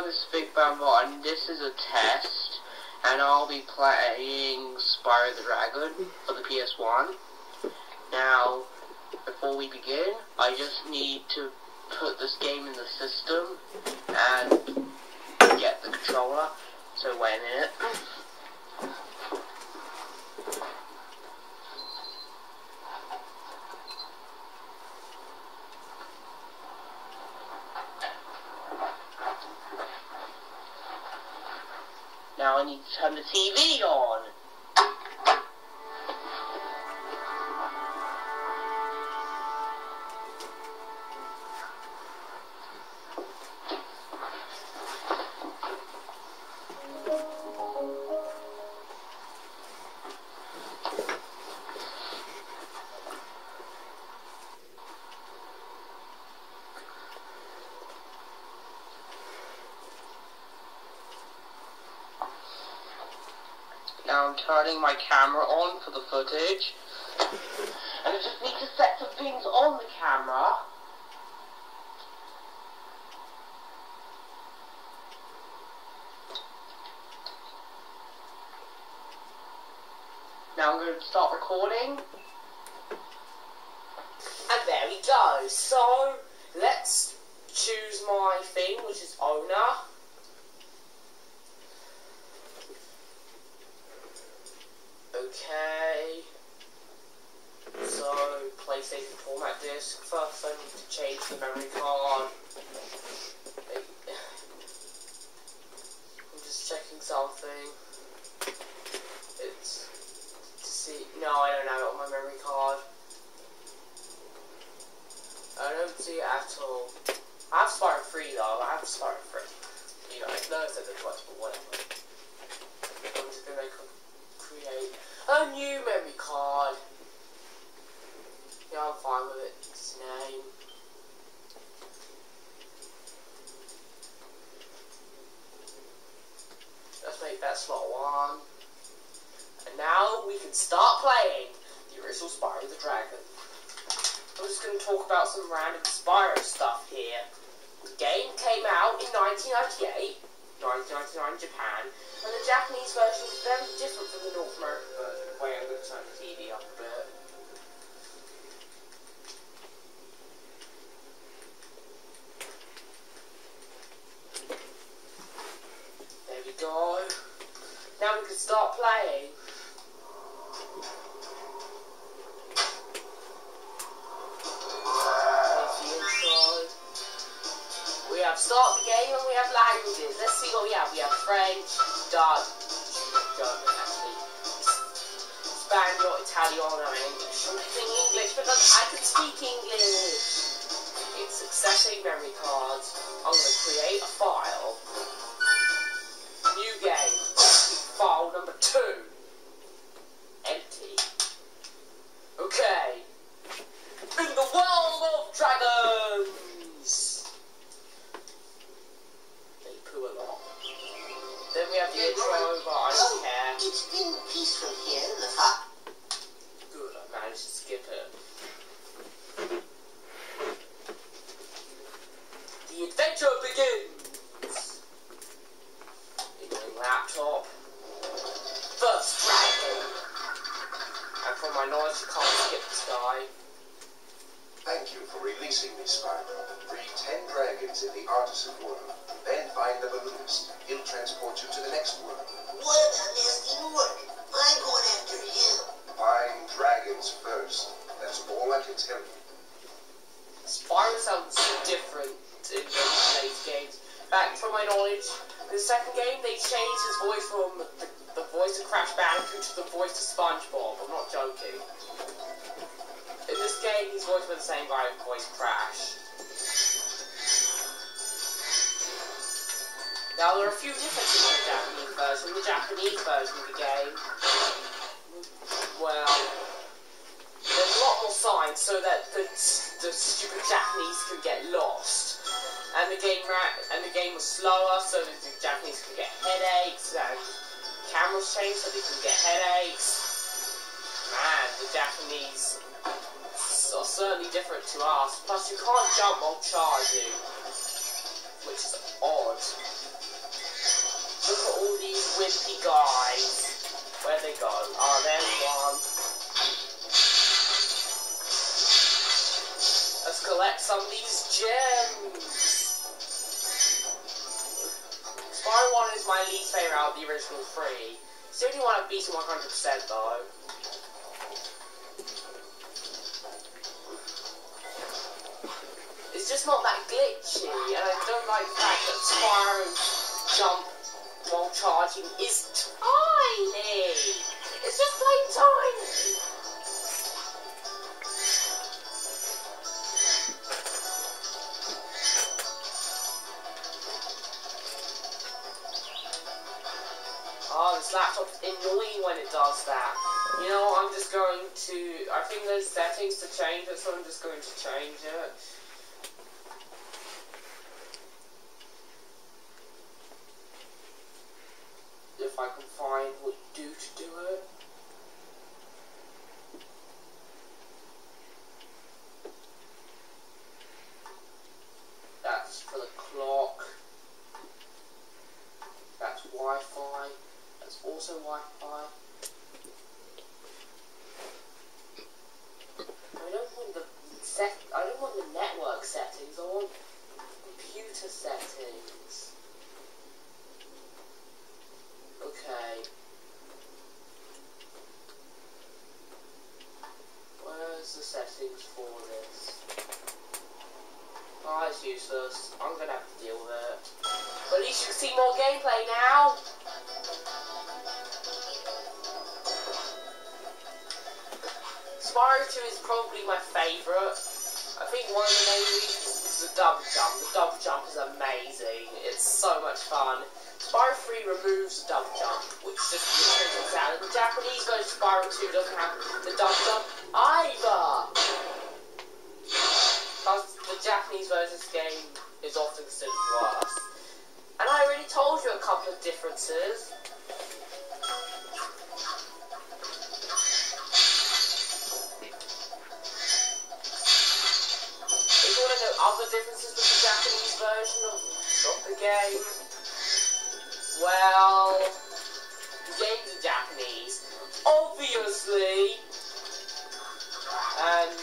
this is Big Bamboo, and this is a test, and I'll be playing Spyro the Dragon for the PS1. Now, before we begin, I just need to put this game in the system and get the controller, so wait a minute. Now I need to turn the TV on. Now I'm turning my camera on for the footage, and I just need to set some things on the camera. Now I'm going to start recording. And there we go. So, let's choose my thing, which is owner. Okay, so PlayStation format disk. First I need to change the memory card. I'm just checking something. It's to see. No, I don't have it on my memory card. I don't see it at all. I have Spyro 3 though. I have Spyro 3. You know, I know it's a bit twice, but whatever. I'm just gonna create a new memory card. Yeah, I'm fine with it. Its name. Let's make that slot 1. And now we can start playing the original Spyro the Dragon. I'm just going to talk about some random Spyro stuff here. The game came out in 1998, 1999 in Japan, and the Japanese version is very different from the North American version. Wait, I'm going to turn the TV up a bit. There we go. Now we can start playing. There's the intro. We have start the game and we have languages. Let's see what we have. We have French, Dutch, German actually, Spanish, Italiano, and English. I'm using English because I can speak English. It's accessing memory cards. I'm going to create a file. New game. File number 2. Empty. Okay. In the world of dragons. They poo a lot. Then we have the intro, but I don't care. It's been peaceful here in the hut. Good, I managed to skip it. The adventure begins! Ignoring laptop. First dragon! And from my knowledge, you can't skip this guy. Thank you for releasing me, Spyro. Free 10 dragons in the Artisan world. Then find the balloonist. He'll transport you to the next world. What about nasty Nork? I'm going after him. Find dragons first. That's all I can tell you. Spyro sounds different in today's games. Back from my knowledge, in the second game they changed his voice from the voice of Crash Bandicoot to the voice of SpongeBob. I'm not joking. In this game, he's voiced by the same guy who voiced Crash. Now, there are a few differences in the Japanese version. The Japanese version of the game, well, there's a lot more signs so that the stupid Japanese can get lost. And the game was slower so that the Japanese can get headaches, and cameras changed so they can get headaches. Man, the Japanese are certainly different to us. Plus, you can't jump while charging, which is odd. some of these gems. Spyro 1 is my least favourite out of the original 3. It's the only one I've beaten 100% though. It's just not that glitchy, and I don't like the fact that Spyro's jump while charging is tiny. It's just plain tiny. Oh, this laptop's annoying when it does that. You know, I'm just going to... I think there's settings to change it, so I'm just going to change it. If I can find what you do to do it. That's for the clock. That's Wi-Fi. That's also Wi-Fi. I don't want the network settings. I want computer settings. Okay. Where's the settings for this? Oh, it's useless. I'm gonna have to deal with it. But at least you can see more gameplay now. Spyro 2 is probably my favourite. I think one of the main reasons is the double jump. The double jump is amazing. It's so much fun. Spyro 3 removes the double jump, which just takes out. The Japanese version of Spyro 2 doesn't have the double jump either. Because the Japanese version of this game is often considered worse. And I already told you a couple of differences. Other differences with the Japanese version of the game? Well, the games are Japanese, obviously, and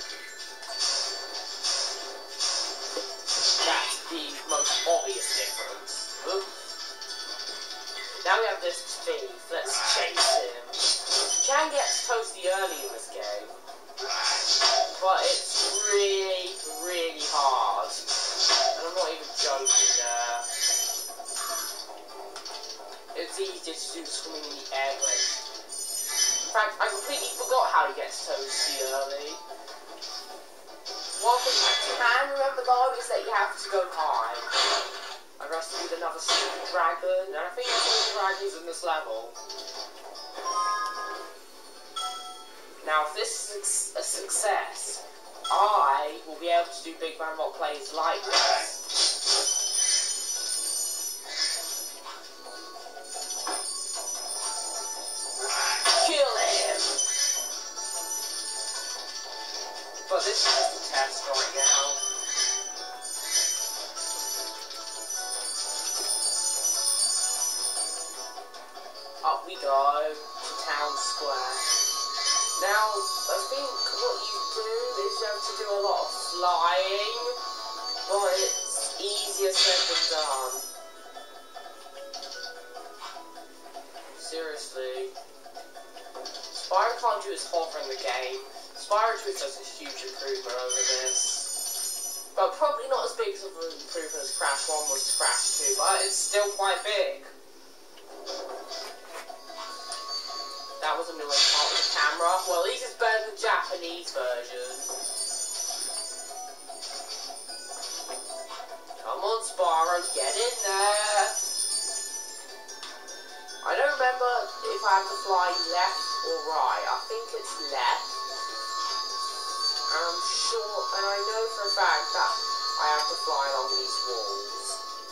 that's the most obvious difference. Oops. Now we have this thief, let's chase him. You can get toasty early in this game, but it's really hard. And I'm not even joking there. It's easier to do swimming in the air race. In fact, I completely forgot how he gets toasty early. One thing I can remember though is that you have to go high. I rescued another super dragon, and I think there's all dragons in this level. Now, if this is a success, I will be able to do Big Man Rock plays like this. Kill him! But this is just a test right now. Up we go to Town Square. Now, I think what you do is you have to do a lot of flying, but it's easier said than done. Seriously. Spyro can't do his hover in the game. Spyro 2 is just a huge improvement over this. But probably not as big of an improvement as Crash 1 was to Crash 2, but it's still quite big. That was annoying part of the camera. Well, at least it's better than the Japanese version. Come on, Spyro, get in there. I don't remember if I have to fly left or right. I think it's left. And I'm sure, and I know for a fact that I have to fly along these walls.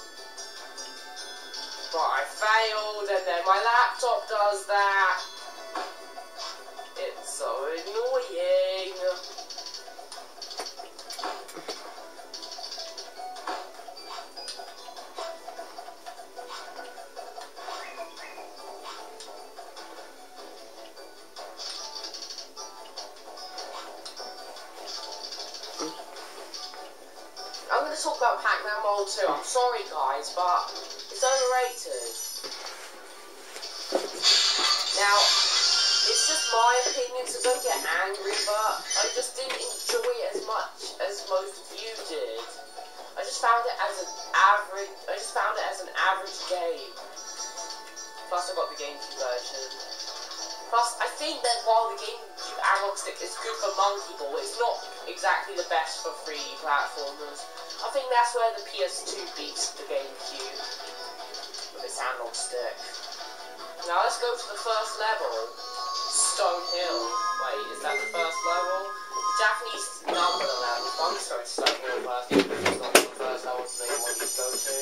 But I failed, and then my laptop does that. It's so annoying. to talk about Pac-Man World 2. I'm sorry guys, but it's overrated. Now, it's just my opinion, so don't get angry, but I just didn't enjoy it as much as most of you did. I just found it as an average game. Plus I got the GameCube version. Plus, I think that while the GameCube analog stick is good for Monkey Ball, it's not exactly the best for 3D platformers. I think that's where the PS2 beats the GameCube with its analog stick. Now let's go to the first level, Stone Hill. Wait, is that the first level? The Japanese number the level. I'm just going to Stone Hill first, even if it's not the first level they want you to go to.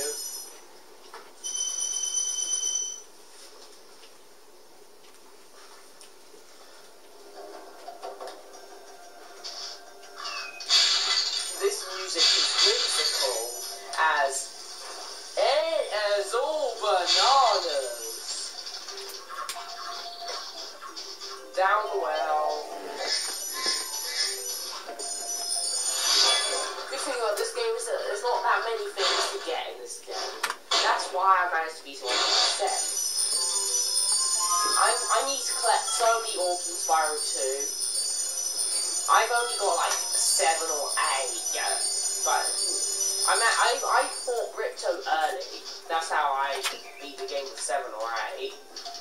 This music is whimsical as all bananas. Down the well. Good thing about this game is that there's not that many things to get in this game. That's why I managed to beat 100%. I need to collect so many orbs in Spyro 2. I've only got like 7 or 8 yet, but I fought Ripto early. That's how I beat the game with 7 or 8.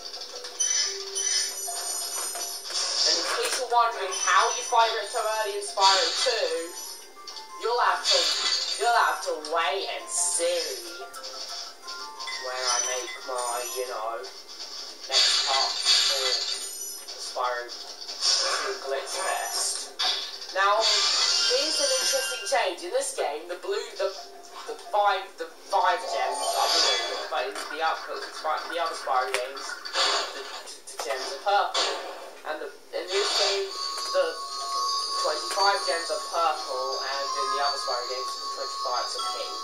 And in case you're wondering how you fight Ripto early in Spyro 2, you'll have to wait and see when I make my, next part for the Spyro 2 Glitch Fest. Now, here's an interesting change. In this game, the five gems, I believe, but in the other Spyro games, the gems are purple. And in this game, the 25 gems are purple, and in the other Spyro games, the 25s are pink.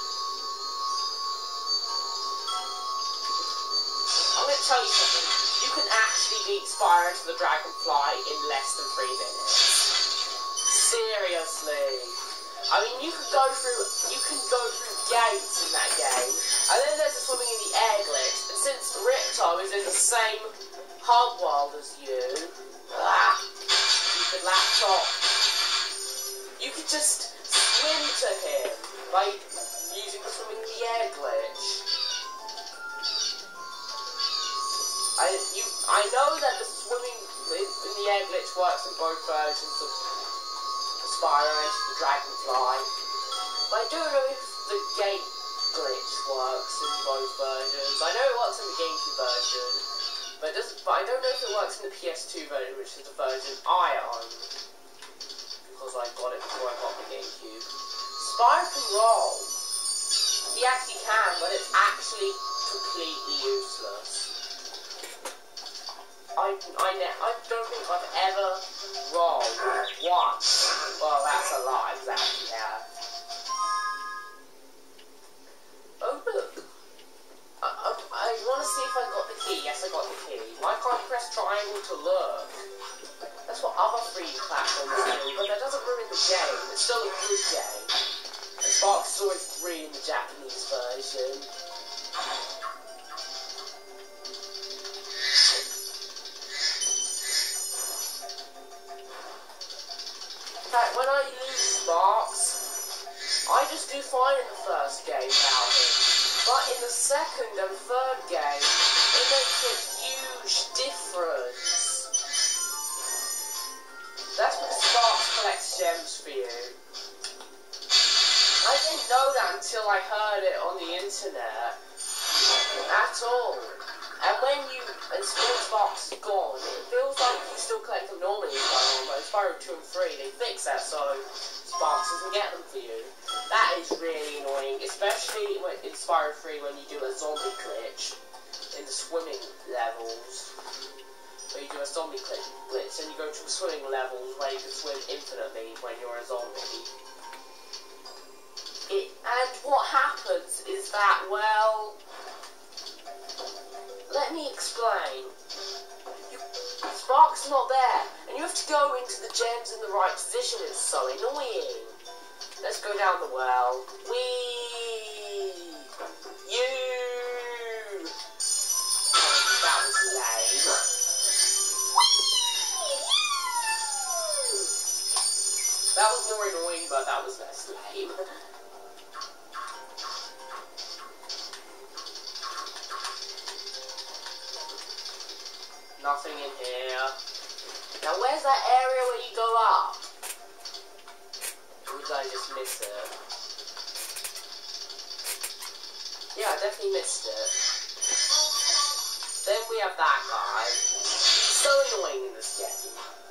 I'm going to tell you something. You can actually beat Spyro to the Dragonfly in less than 3 minutes. Seriously. I mean, you can go through gates in that game, and then there's a swimming in the air glitch, and since Ripto is in the same hub world as you, you could laptop. You could just swim to him by using the swimming in the air glitch. I know that the swimming in the air glitch works in both versions of Spyro and the Dragonfly, but I don't know if the gate glitch works in both versions. I know it works in the GameCube version, but I don't know if it works in the PS2 version, which is the version I own, because I got it before I got the GameCube. Spyro can roll. He actually can, but it's actually completely useless. I don't think I've ever rolled once. Well, that's a lie, exactly, yeah. Oh, look. I want to see if I got the key. Yes, I got the key. Why can't you press triangle to look? That's what other 3D platforms do, but that doesn't ruin the game. It's still a good game. And Sparx is always free in the Japanese version. When I lose Sparx, I just do fine in the first game without him. But in the second and third game, it makes a huge difference. That's because Sparx collects gems for you. I didn't know that until I heard it on the internet. At all. And when Sparx is gone, it feels like you still collect them normally in Spyro, but in Spyro 2 and 3 they fix that so Sparx doesn't get them for you. That is really annoying, especially in Spyro 3 when you do a zombie glitch in the swimming levels. Where you do a zombie glitch and you go to the swimming levels where you can swim infinitely when you're a zombie. And what happens is that, well, let me explain. Sparx is not there, and you have to go into the gems in the right position. It's so annoying. Let's go down the well. Whee! You! Oh, that was lame. That was more annoying, but that was less lame. Nothing in here. Now, where's that area where you go up? Or did I just miss it? Yeah, I definitely missed it. Then we have that guy. So annoying in this game.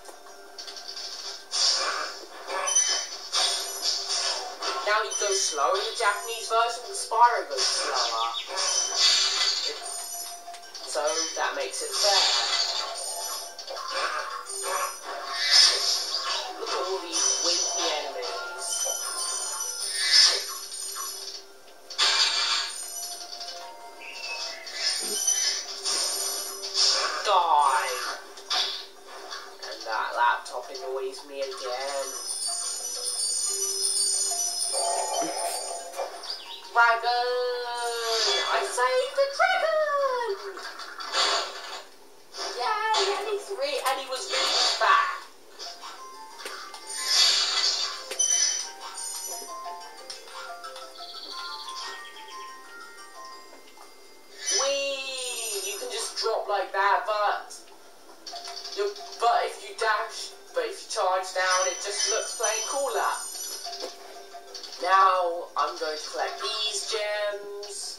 Now he goes slow. In the Japanese version, the Spyro goes slower. So that makes it fair. Look at all these winky enemies. Die! And that laptop annoys me again. Dragon! I saved the dragon! Yay! And he was really fat. Whee! You can just drop like that, but if you charge down, it just looks plain cooler. Now I'm going to collect these gems.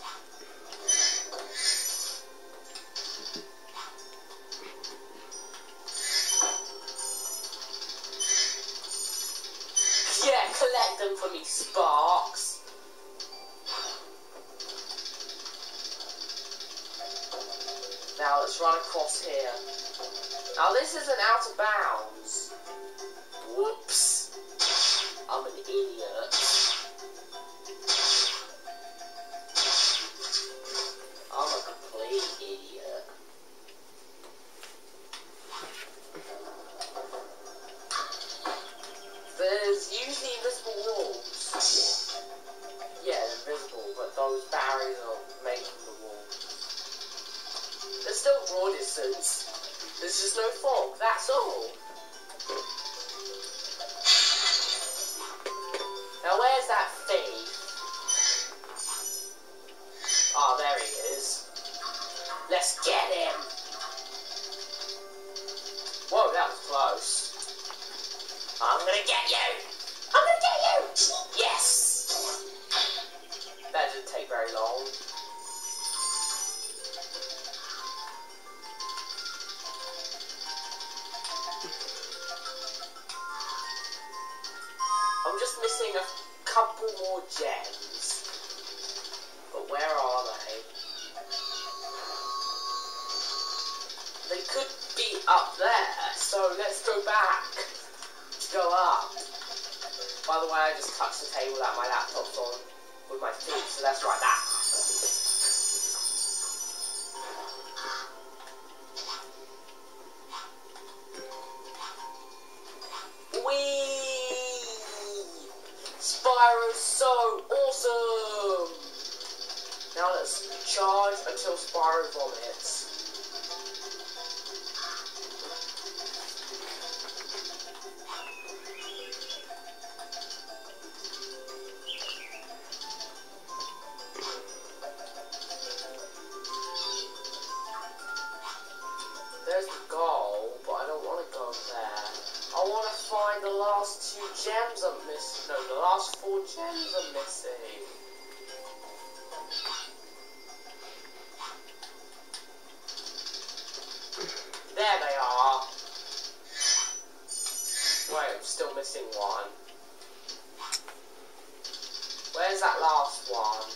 Yeah, collect them for me, Sparks. Now let's run across here. Now this isn't out of bounds. Whoops. I'm an idiot. I'm a complete idiot. There's usually invisible walls. Yeah, they're invisible, but those barriers are making the wall. There's still draw distance. There's just no fog, that's all. Now where's that thief? Oh, there he is. Let's get him. Whoa, that was close. I'm gonna get you! I'm gonna get you! Yes! That didn't take very long. I'm just missing a couple more gems. But where are they? They could be up there, so let's go back. Go up. By the way, I just touched the table that my laptop's on with my feet, so that's right, that happened. Whee! Spyro's so awesome! Now let's charge until Spyro vomits. There's the goal, but I don't want to go there. I want to find the last 2 gems I'm missing. No, the last 4 gems I'm missing. There they are. Wait, I'm still missing one. Where's that last one?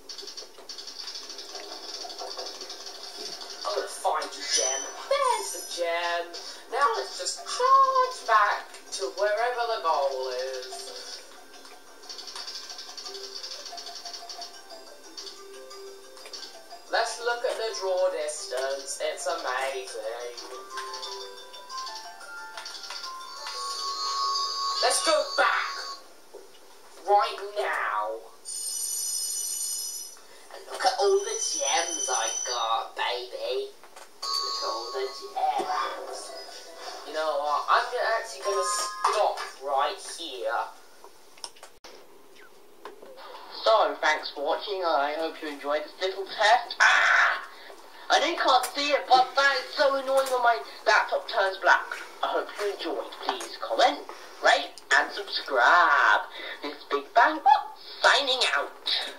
I'm gonna find you, gem. There's the gem. Now let's just charge back to wherever the goal is. Let's look at the draw distance. It's amazing. Let's go back. right now. And look at all the gems I got, baby. Look at all the gems. You know what? I'm actually gonna stop right here. So, thanks for watching. I hope you enjoyed this little test. I know you can't see it, but that is so annoying when my laptop turns black. I hope you enjoyed. Please comment, rate, and subscribe. This Big Bang signing out.